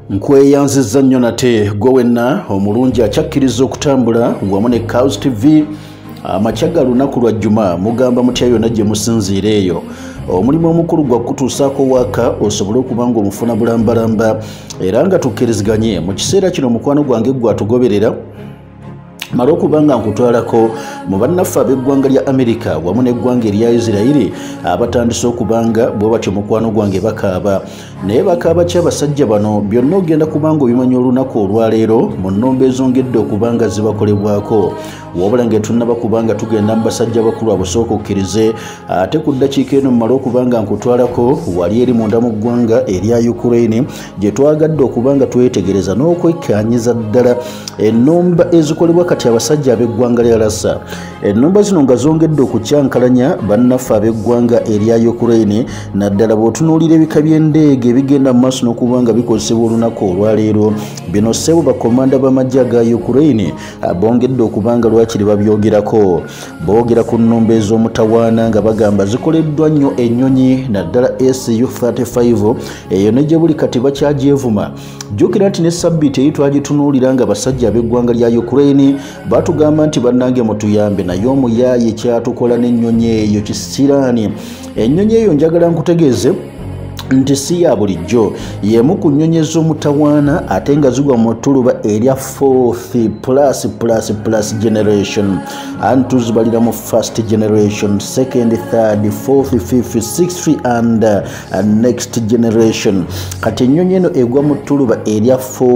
Nkweyanziza nnyo nate gwe wenna omulungi akyakkiriza okutambula wamu ne Kals TV amakyaga lunaku lwa Juma mugamba mutya yonna gye musinziira eyo omulimu omukulu gwa kutuusaako waka osobole okuba nga omufuna bulambalamba era nga tukkiriziganye mu kiseera kino mukwano gwange gwatugoberera mara okubanga nkutwalako mu bannaffe ab'eggwanga lya Amerika wamu n'eggwanga erya Isirairi abatandise okubanga bwe batyo mukwano gwange bakaaba naye bakaaba ki abasajja bano byonna ogenda kubanga obimanya olunaku olwaleero mu nnombe ezongedde okubanga zibakolebwako wabula ng'etunnaba kubanga tugenda mu basajja bakulu abasooka okkirize ate ku ddakiika eno mmala okubanga nkutwalako wali eri munda mu ggwanga erya Ukraine gye twagadde okubanga twetegereza n'okwekkaanyiza ddala ennumba ezikolebwa kati abasajja ab'eggwanga lya Russia ennumba zino nga zongedde okukyankalanya bannaffe ab'eggwanga erya Ukraine naddala bw'otunuulira ebika by'endeege ebigenda mu maaso n'okubanga bikozesebwa olunaku olwaleero bino ssebo bakomanda b'amagye aga Ukraine bongedde okubanga lwakiri babyogerako boogera ku nnumba ez'omutawaana nga bagamba zikoleddwa nnyo Ennyonyi naddala SU-35 eyo ne gye buli kati bakyagyevuma jjukira nti ne sabbiiti eri twagitunuulira nga basajja ab'eggwanga lya Ukraine batugamba nti bannange mutuyambe naye omuyaaye kyatukola n'ennyonyi eyo kisiraani ennyonyi eyo njagala nkutegeeze nti si ya bulijjo yemu ku nnyonyi ez'omutawaana ate nga zigwa mu ttuluba erya 4th++ generation antu zibalira mu 1st generation 2nd 3rd 4th 5th 6th and next generation kati ennyonyi eno egwa mu ttuluba erya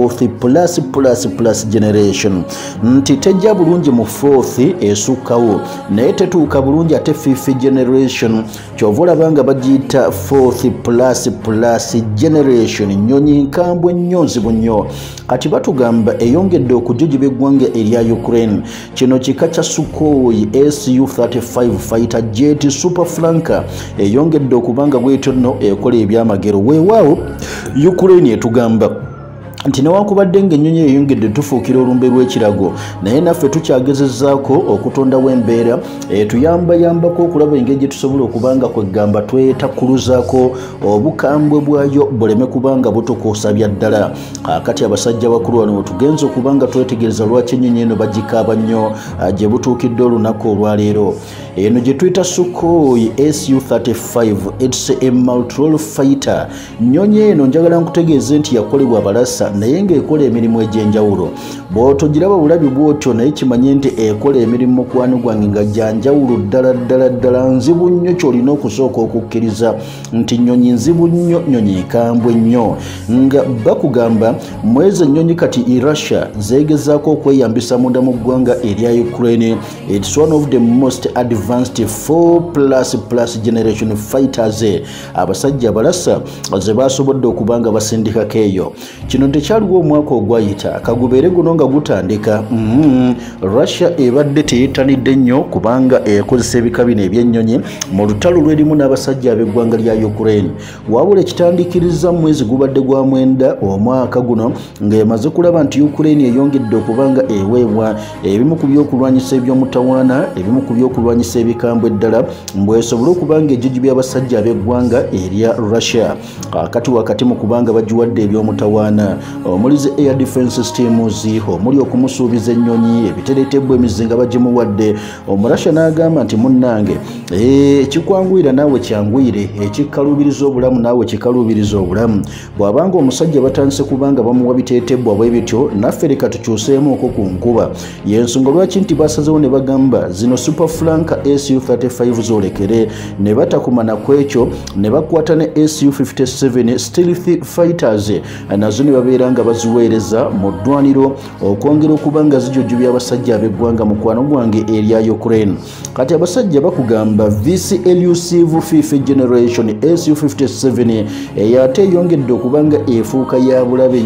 4th++ generation nti tejja bulungi mu 4th esukkawo naye tetuuka bulungi ate 5th generation kyova olaba nga bagiyita 4th++ generation nnyonyi nkambwe nnyo nzibu nnyo kati batugamba eyongedde okujujibwa eggwanga erya Ukraine kino kika kya Sukhoi SU-35 fighter jet super flanker eyongedde okubanga bwetyo nno ekola ebyamagero weewaawo Ukraine etugamba nti newankubadde ng'ennyonyi eyongedde tufuukira olumbe lw'ekirago naye naffe tukyagezezzaako okutondawo embeera tuyambayambako okulaba engeri gye tusobola okubanga kwegamba twetakkuluzaako obukambwe bwayo buleme kubanga butukoosabya ddala kati abasajja bakulu wano tugenza okubanga twetegereza lwaki ennyonyi eno bagikaaba nnyo gye butuukidde olunaku olwaleero eno gye tuyita Sukhoi SU-35 it's a multi-role fighter nnyonyi eno njagala nkutegeeze nti yakolebwa abalasa naye ng'ekola emirimu egy'enjawulo bw'otogiraba bulabi bw'otyo naye kimanye nti ekola emirimu mukwano gwange nga gyanjawulo ddala nzibu nnyo ky'olina okusooka okukkiriza nti nnyonyi nzibu nnyo nnyonyi nkambwe nnyo nga bakugamba mwezi ennyonyi kati Russia zeegezaako okweyambisa munda mu ggwanga erya Ukraine it's one of the most advanced 4++ generation fighters abasajja abalasa ze basobodde okubanga basindikako eyo kino tekyaliwo omwaka ogwayita kagubeere guno nga gutandika Russia ebadde teyettanidde nnyo kubanga ekozesa ebika bino ebyennyonyi mu lutalo lwerimu n'abasajja ab'eggwanga lya Ukraine wabula ekitandikiriza mu mwezi gubadde gwa mwenda omwaka guno ng'emaze kulaba nti Ukraine eyongedde okubanga eweebwa ebimu ku byokulwanyisa eby'omutawaana ebimu ku byokulwanyisa ebikambwe ddala mbwesobole okubanga ejjujju by'abasajja ab'eggwanga erya Russia kati wakati mu kubanga bagiwadde eby'omutawaana omuli ze air defense systems omuli okumusuubiza ennyonyi ebitereetebwa emizinga bagimuwadde omurasha n'agamba nti munnange ekikwanguyira naawe kyanguyire ekikkalubiriza obulamu naawe kikaluubiriza obulamu bw'abanga omusajja batandise kubanga bamuwa biteetebwa bwe bityo naffe leka tukyuseemuuko ku nkuba y'ensonga lwaki nti basazewo ne bagamba zino super flanker SU-35 zolekere ne batakumana ku ekyo ne bakwata ne SU-57 stealth fighters nazo ne babeera nga baziweereza mu Ddwaaniro okwongera okuba nga zijujjubya abasajja ab'eggwanga mukwano gwange erya Ukraine kati abasajja bakugamba this elusive 5th generation SU-57 eyo ate eyongedde okubanga efuuka ya bulabe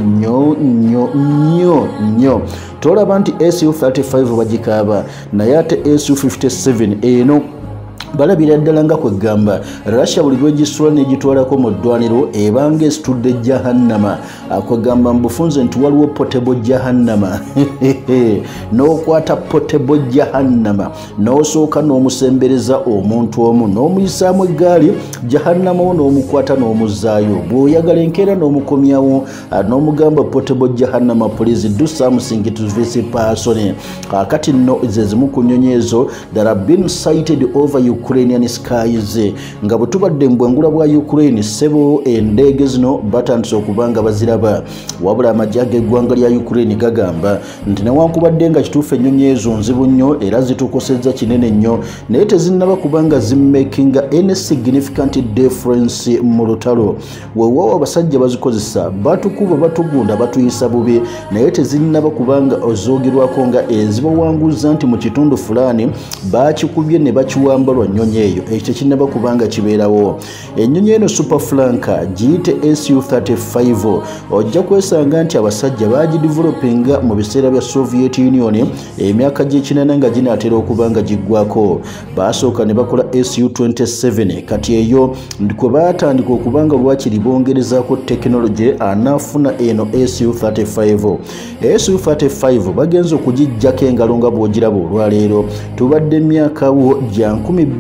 nnyo tolaba nti SU-35 bagikaaba naye ate SU-57 eno balabira ddala nga kwegamba Russia buli lwegisula n'egitwalako mu ddwaniro ebanga esitudde jahannama kwegamba mbufunze nti waliwo potable jahannama n'okwata potable jahannama n'osooka n'omusembereza omuntu omu n'omuyisaamu eggaali jahannama wo n'omukwata n'omuzaayo bw'oyagala enkeera n'omukomyawo n'omugamba potable jahannama please do something to this person kati nno ze zimu ku nnyonyi ezo that have been sighted over Ukrainian skies nga bwetubadde mbwengula bwa Ukraine sebo endege zino batandise okubanga baziraba wabula amagye g'eggwanga lya Ukraine gagamba nti newankubadde nga kituufu ennyonyi ezo nzibu nnyo era zitukosezza kinene nnyo naye tezinnaba kubanga zimmakinga any significant difference mu lutalo weewaawo abasajja bazikozesa batukuba batugunda batuyisa bubi naye tezinnaba kubanga ozoogerwako nga ezibawanguza nti mu kitundu fulani bakikubye ne bakiwamba lwa nnyonyi eyo ekyo tekinnaba kubanga kibeerawo ennyonyi eno super flanka giyite SU-35 ojja kwesanga nti abasajja bagidevelopinga mu biseera bya Soviet Union emyaka gy'ekinana nga ginaatera okubanga giggwako baasooka ne bakola SU-27 kati eyo kwe baatandika okubanga lwakiri bongerezaako tekinologi anaafuna eno SU-35 SU-35 bagenza okugijjako engalo nga bw'ogiraba olwaleero tubadde emyakawo gya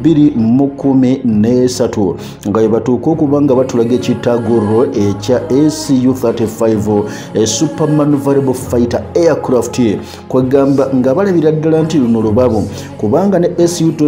2013 nga batuuka okubanga batulaga ekitagoro ekya SU-35 super maneuverable fighter aircraft kwegamba nga balabira ddala nti luno lubabu kubanga ne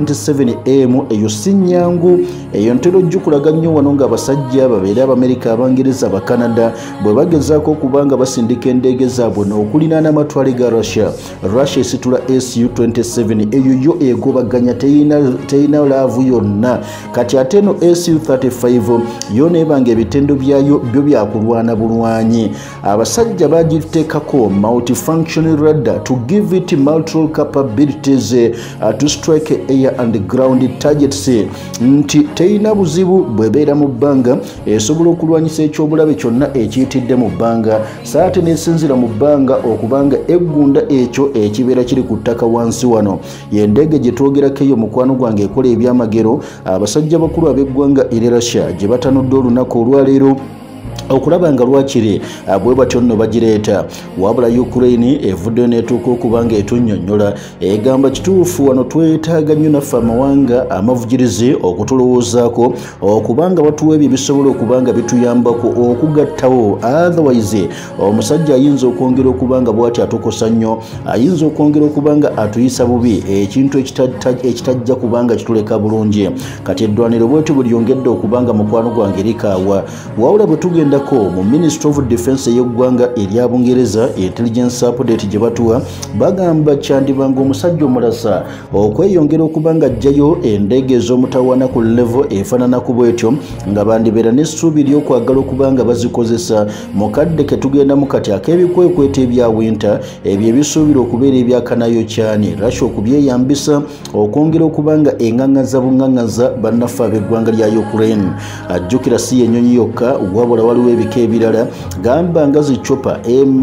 SU-27M eyo si nnyangu eyo ntera ojjukulaga nnyo wano nga abasajja babeera Abamerika Abangereza Abakanada bwe bagezaako okubanga basindika endege zaabwe n'okulinaana amatwale ga Russia esitula SU-27 eyo yo egobaganya teyina laavu yonna kati ate eno SU-35 yo neebanga ebitendo byayo byo byakulwana bulwanyi abasajja bagiteekako multifunction radar to give it multiple capabilities to strike air and ground targets nti teyina buzibu bwebeera mu bbanga esobola okulwanyisa ekyobulabe kyonna ekiyitidde mu bbanga saate nesinzira mu bbanga okubanga eggunda ekyo ekibeera kiri ku ttaka wansi wano yendege gye twogerako eyo mukwano gwange ekola ebyamagero abasajja bakulu ab'eggwanga erya Russia gye batanudde olunaku olwaleero okulaba nga lwakiri bwe batyo nno bagireeta wabula Ukraine evuddeyo n'etuuka okubanga etunnyonnyola egamba kituufu wano twetaaga nnyo naffe amawanga amavugirizi okutulowoozaako okubanga batuwa ebyo bisobola okubanga bituyambako okugattawo otherwise omusajja ayinza okwongera okubanga bw'ati atukosa nnyo ayinza okwongera okubanga atuyisa bubi ekintu ekitajja kubanga kituleka bulungi kati eddwaniro bwetyo bulyongedde okubanga mukwano gwange likaawa wawula bwe tugenda mu Ministry of Defense y'eggwanga erya Bungereza intelligence update gye batuwa bagamba kyandibanga omusajja omulasa okweyongera okubanga ajjayo endege ez'omutawaana ku level efaanana ku bwetyo nga bandibeera n'essuubi ly'okwagala okubanga bazikozesa mu kadde ke tugendamu kati ak'ebikwekweta ebya winter ebyo ebisuubira okubeera ebyakanayo kyani Russia okubyeyambisa okwongera okubanga eŋŋaŋŋaza buŋŋaŋŋaza bannaffe ab'eggwanga lya Ukraine ajjukira si yennyonyi yokka wabula waliwo ebika ebirala gamba nga zicopa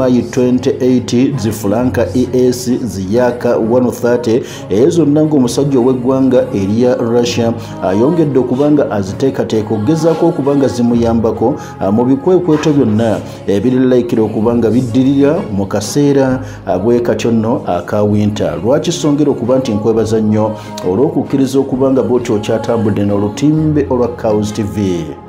MI-28 ziflanka ES ziyaka 130 ezo zonna ng'omusajja ow'eggwanga erya Russia ayongedde okubanga aziteekateeka okugezaako okubanga zimuyambako mu bikwekweto byonna ebirilaikira okubanga biddirira mu kaseera bwe katyo nno aka winter lwakisongera okuba nti nkwebaza nnyo olw'okukkiriza okubanga bw'otyo okyatambudde n'olutimbe olwa Kals TV.